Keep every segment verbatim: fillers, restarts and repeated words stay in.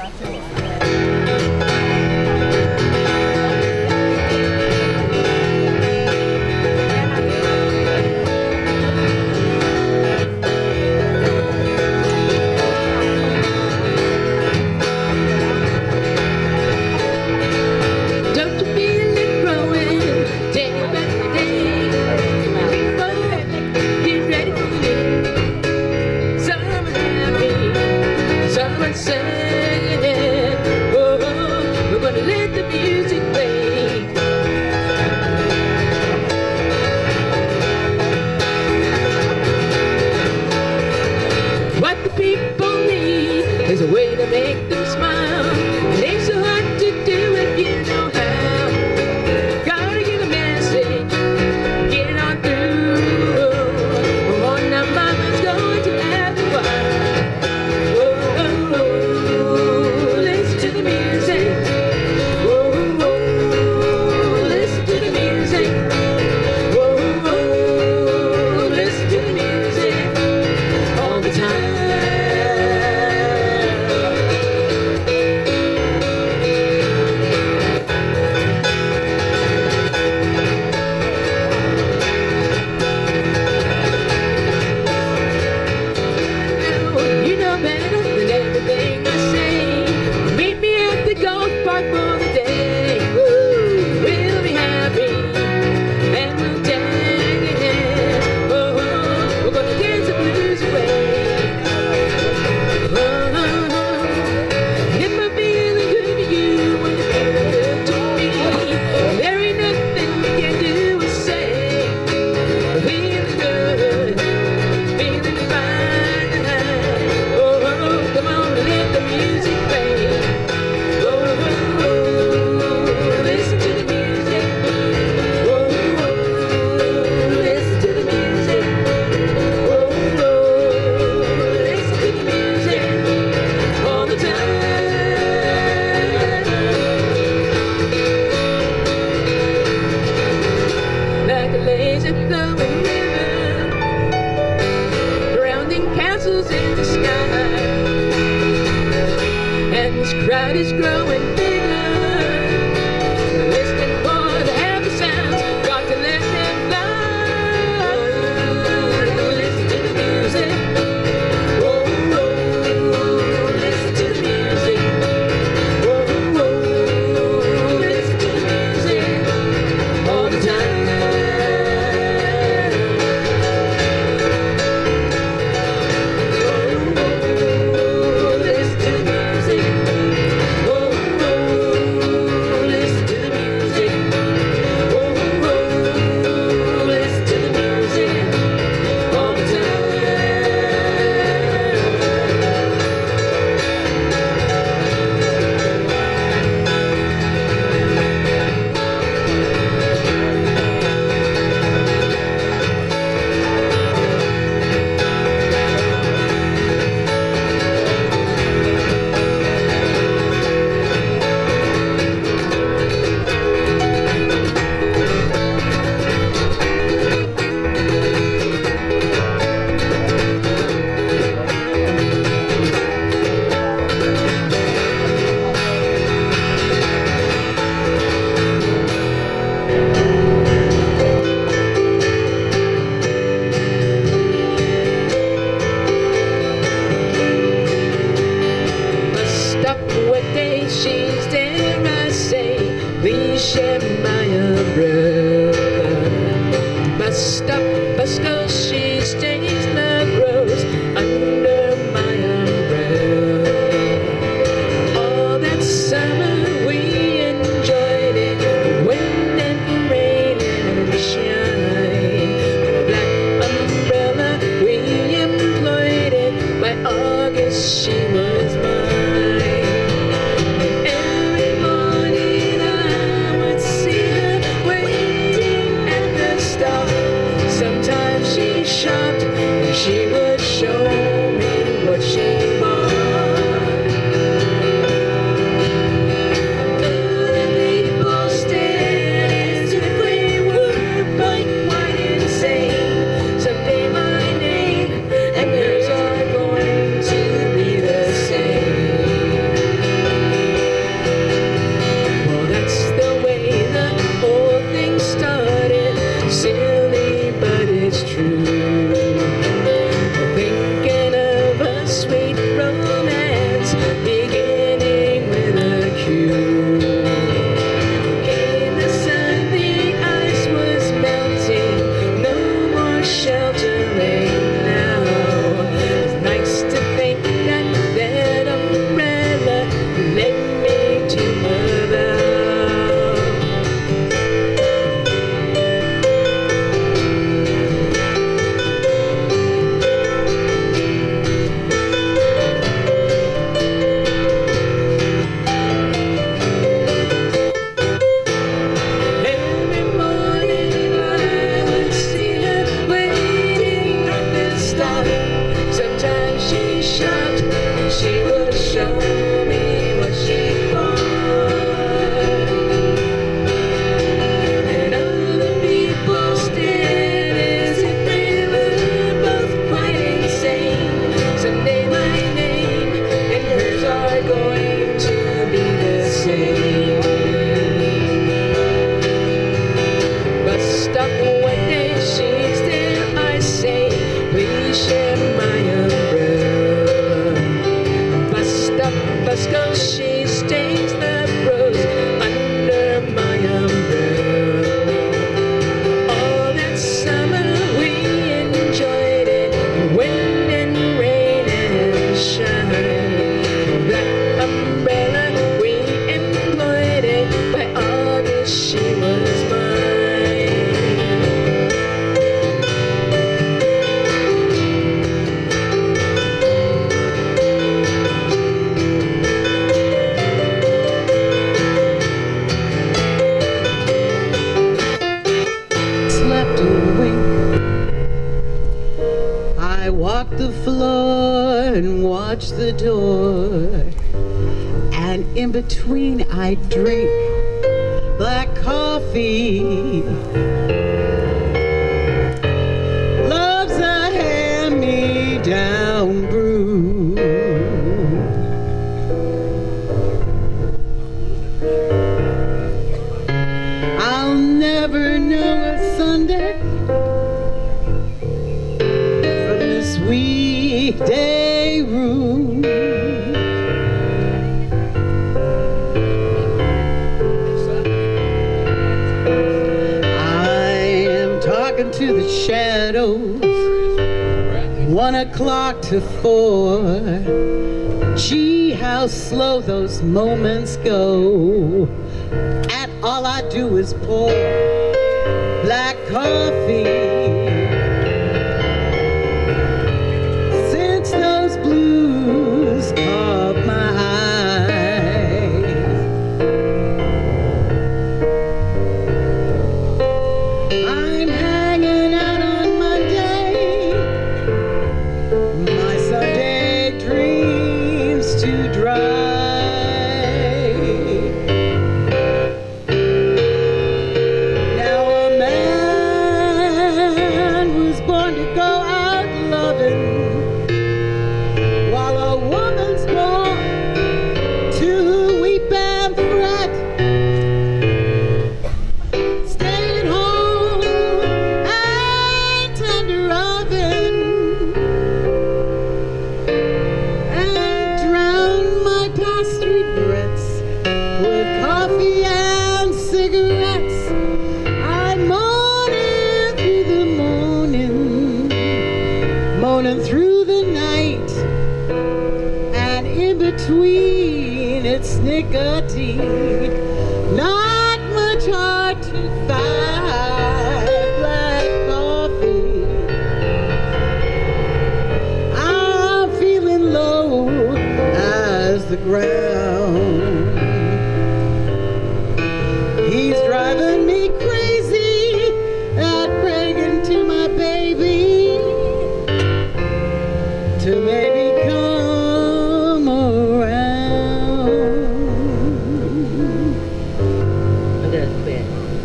There's a way to make them smile. It ain't so hard to do if you know how. Gotta get a message, get it on through. Oh, now mama's going to have a while. Oh, oh, oh, listen to the music. Oh, oh, oh, listen to the music. Oh, oh, listen to the music all the time. In the sky, and this crowd is growing bigger. We're listening for the happy sounds, got to let them fly. Listen to the music. Oh, oh, listen to the music. Oh, oh, listen to the music all the time. She's there, I say, please share my umbrella. Bus stop, bus goes, she stays, love grows under my umbrella. All that summer we enjoyed it, the wind and the rain and the shine. For a black umbrella we employed it, by August she was mine. Sometimes West Coast, she stains the rose under my umbrella. All that summer we enjoyed it, wind and rain and shine. That umbrella we employed it, by August she was mine. Slept a wink. I walked the floor and watched the door, and in between I drink black coffee. Love's a hand-me-down brew. I'll never know a Sunday from this weekday room. I am talking to the shadows, one o'clock to four. Gee, how slow those moments go, and all I do is pour black coffee. Since those blues caught my eyes, I'm hanging out on Monday, my Sunday dreams to dry. Now a man was born to go out loving, while a woman's born to weep and fret. Stay at home and tender oven, and drown my past regrets with coffee and cigarettes. I'm moaning through the morning, moaning through the night, and in between it's nicotine. Not much hard to find black coffee. I'm feeling low as the ground. He's driving me crazy at bragging to my baby to maybe come around. Look at that bed.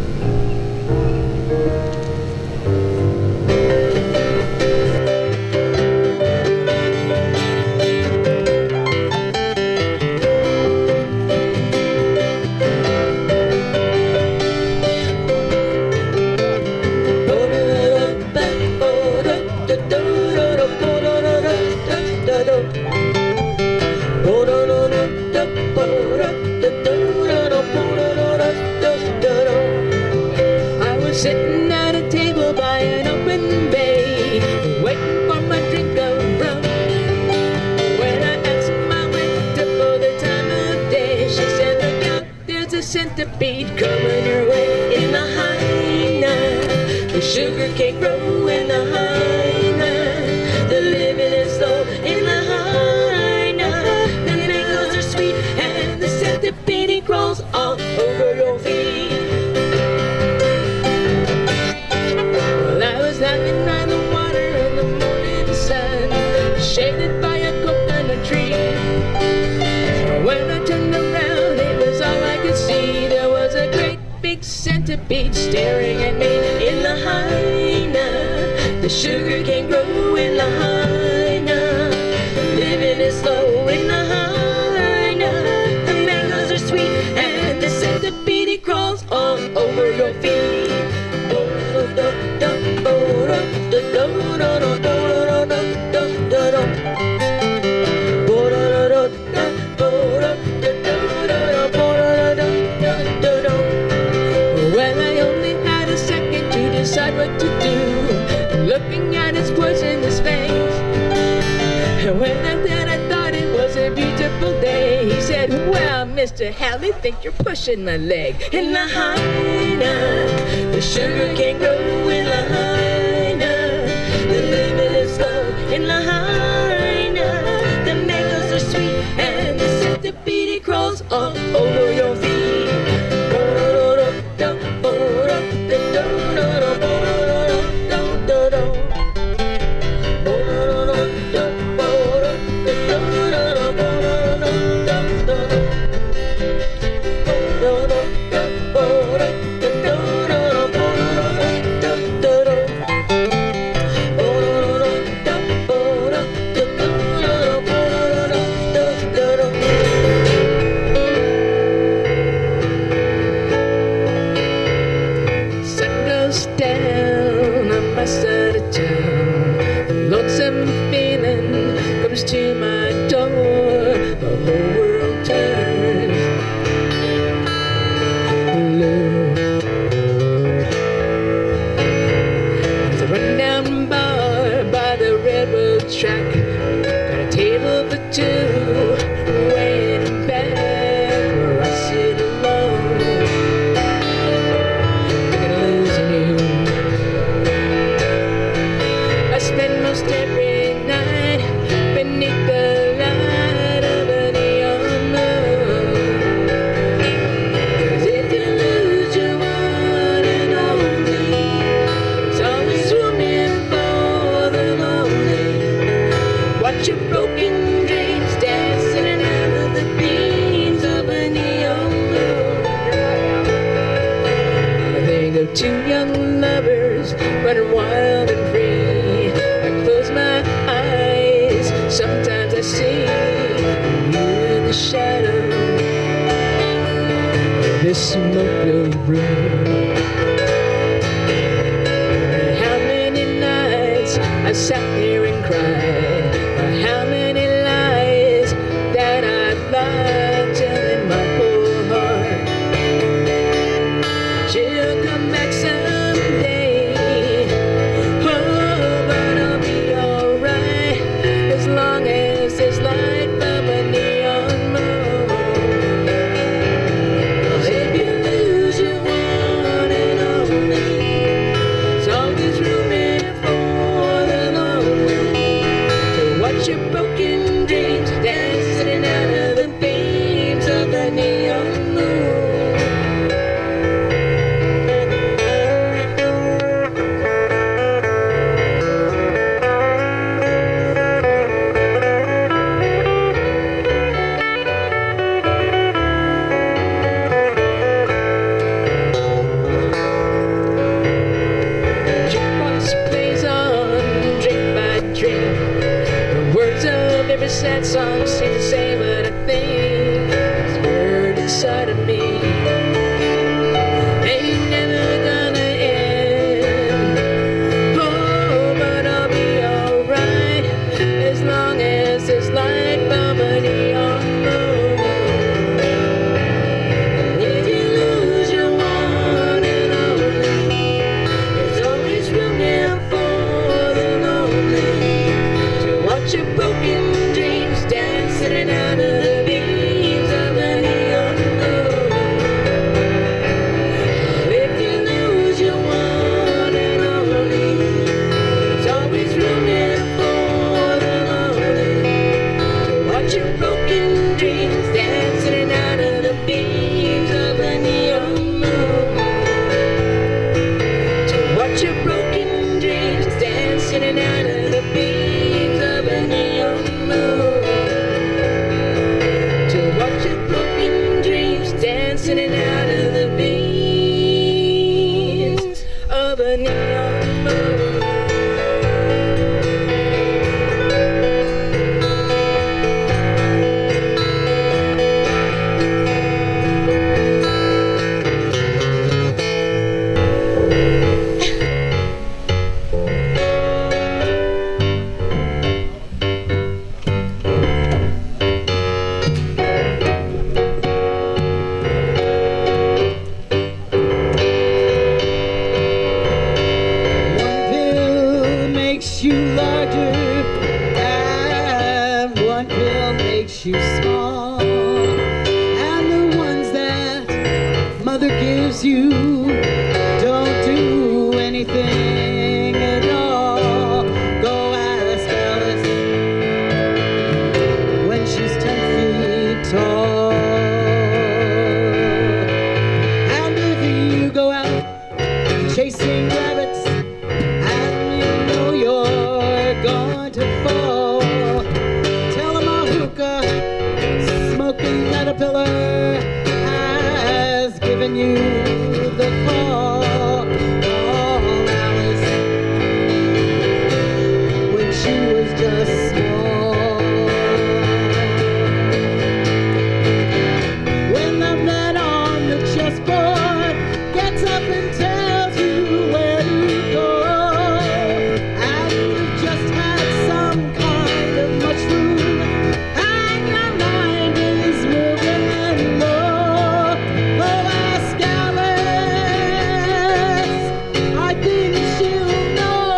I was sitting at a table by an open bay, waiting for my drink of rum. When I asked my waiter for the time of day, she said, "Look out, there's a centipede coming your way in the Haina. The sugar cane grow in the Haina. The living is low in the Haina. The mangoes are sweet and the centipede crawls all over your feet." Well, I was lying by the water in the morning sun, shaded by a coconut tree. When I turned around, it was all I could see. There was a great big centipede staring at me in the Haina. The sugar cane grow in the Haina. Living is slow in the Haina. The mangoes are sweet and the centipede crawls all over your feet. Oh, Mister Halley, think you're pushing my leg. In Lahaina, the sugar cane grow in Lahaina. The living is slow in Lahaina. The mangoes are sweet and the centipede crawls all over your feet. Down on my side of town, a lonesome feeling comes to my door. The whole world turns blue. There's a rundown bar by the railroad track, got a table for two, way in back where I sit alone. Spend most every night beneath the light of a neon moon. 'Cause if you lose your one and only, there's always room for the lonely. Watch your broken dreams dancing out of the beams of a neon moon. I think of two young lovers running wild and free. My eyes, sometimes I see you in the shadow of this smoke-filled room. How many nights I sat here and cried, or how many lies that I lied, telling my poor heart she'll come back someday. Room for the lonely. loves you, don't do anything at all. Go ask Alice when she's ten feet tall. And if you go out chasing rabbits and you know you're going to fall, tell them a hookah smoking caterpillar has given you the call. Call Alice when she was just small. When the man on the chessboard gets up and tells you where to go, and you've just had some kind of mushroom and your mind is moving and low, go ask Alice, I think she'll know.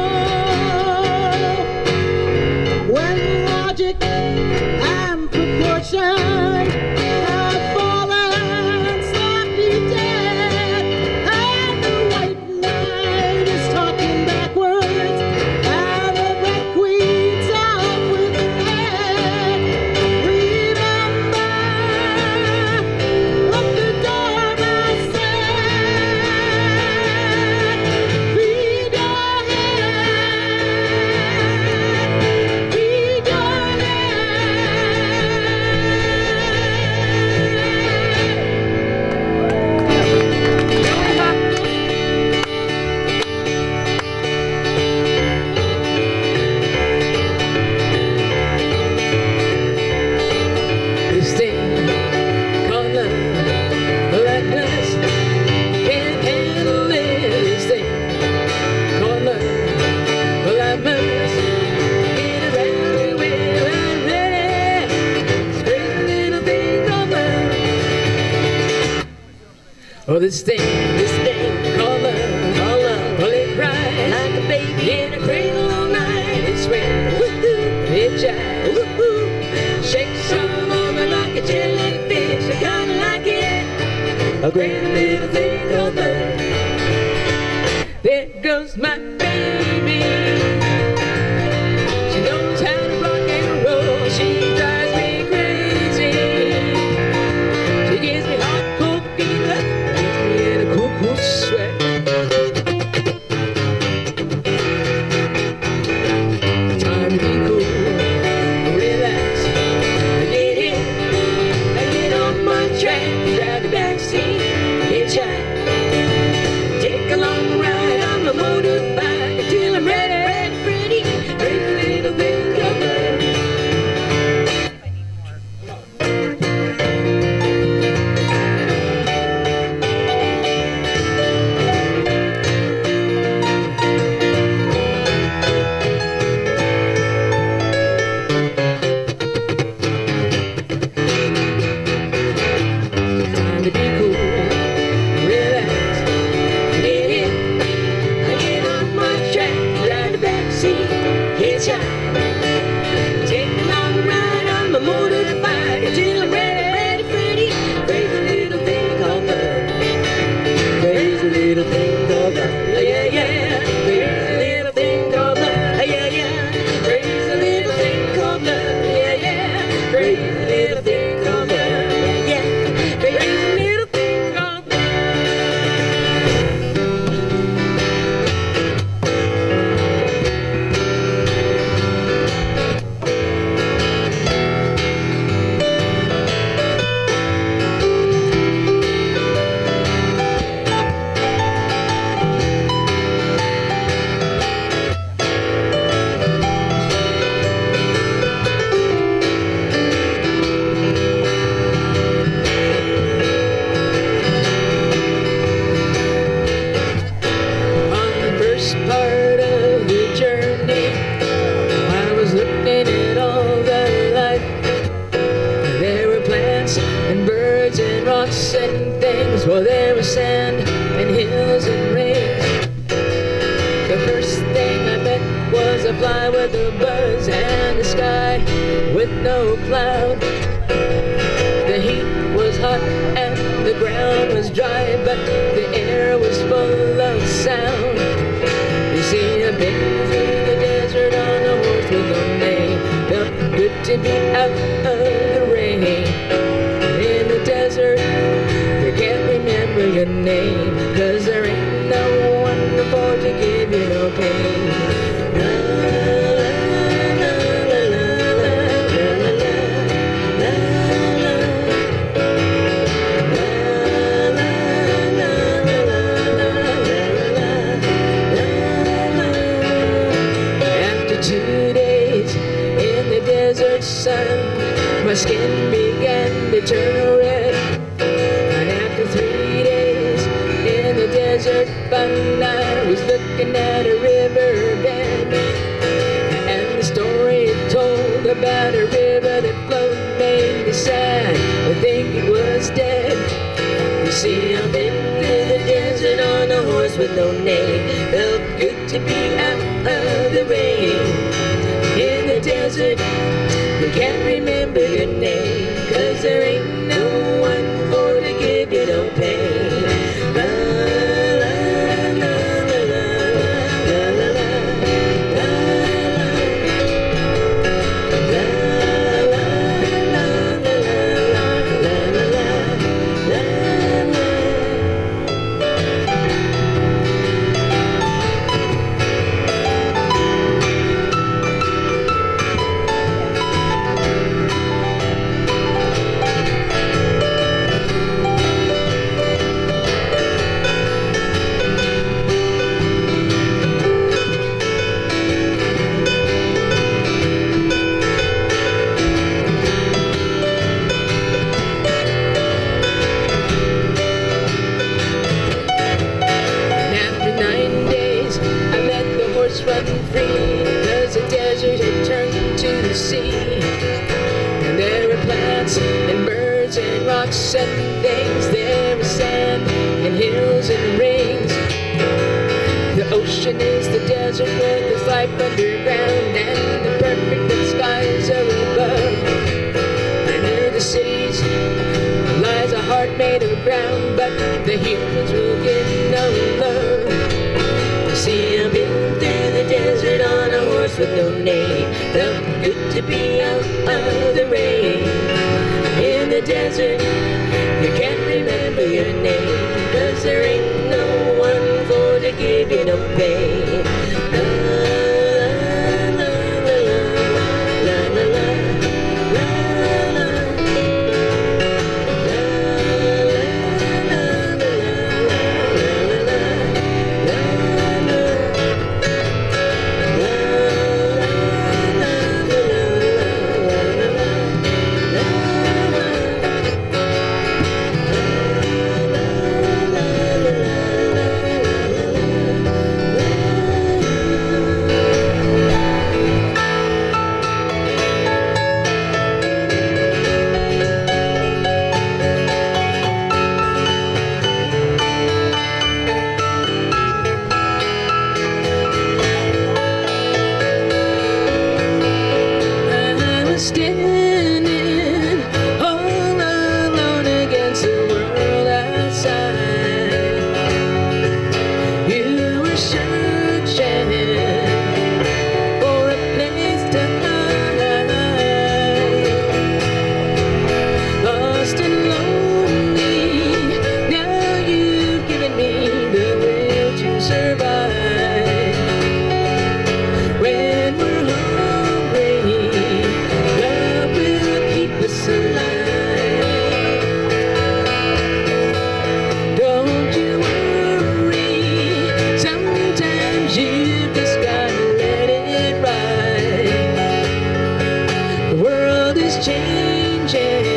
When logic and proportion have fallen slightly dead, and the white knight is talking backwards, and the black queen's off with the head, remember what the dormouse said. Feed your head, feed your This thing called love, blackness can't handle it. This thing called love, blackness get around when I'm ready. This crazy little thing called love. Oh, this thing, this thing called love, called love. Well, it cries like a baby in a cradle all night. It swears, woo-hoo, it jives, woo-hoo, shakes all over like a jellyfish. I kinda like it, a great little thing called love. There goes my baby. She knows how to rock and roll. She drives me crazy. She gives me hot cold fever, gives me in a cool, cool sweat. Time to be cool, relax, get in, I get on my track, drive the backseat, hitchhike, take a long ride on the motorbike until I'm ready, ready, ready, crazy little thing called love. Time to be cool, relax, get in, I get on my track, drive the backseat, hitchhike, take a long ride on my motorbike until I'm ready, ready, ready, crazy little thing called love. Crazy little thing called love, yeah, yeah, crazy little thing called love, yeah, yeah, crazy little thing called love, yeah, yeah, crazy little thing called love, yeah, yeah, crazy little thing called love. On the first part of the journey, I was looking at all the life. There were plants and birds and rocks and things. Well, there was sand and hills and rain. The first thing I met was a fly with a buzz and the sky with no cloud. The heat was hot and the ground was dry, but to be out of the rain. In the desert, you can't remember your name, 'cause there ain't no one for to give you no pain. La, la, la, la, la, la, la, la, la, la, la, la. After two days in the desert sun, my skin began to turn red. And after three days in the desert fun, I was looking at a riverbed, and the story it told about a river that flowed made me sad. I think it was dead. You see, I've been through the desert on a horse with no name. Felt good to be out of the rain. In the desert, you can't remember your name, 'cause there ain't no one for to give you no pain. La, la, la, la, la, la, la, la, la, la, la, la, la, la, la, la. Running free, 'cause the desert had turned to the sea. And there were plants and birds and rocks and things. There was sand and hills and rings. The ocean is the desert where there's life underground, and the perfect skies are above. And near the cities lies a heart made of ground, but the humans will get no love. See, I've been through the desert on a horse with no name. Felt good to be out of the rain. In the desert, you can't remember your name, 'cause there ain't no one for to give you no pain. La, la, la, la, la, la, la, la, la, la, standing all alone against the world outside. You were searching for a place to hide, lost and lonely. Now you've given me the will to survive. When we're hungry, don't you worry, sometimes you just gotta let it ride. The world is changing,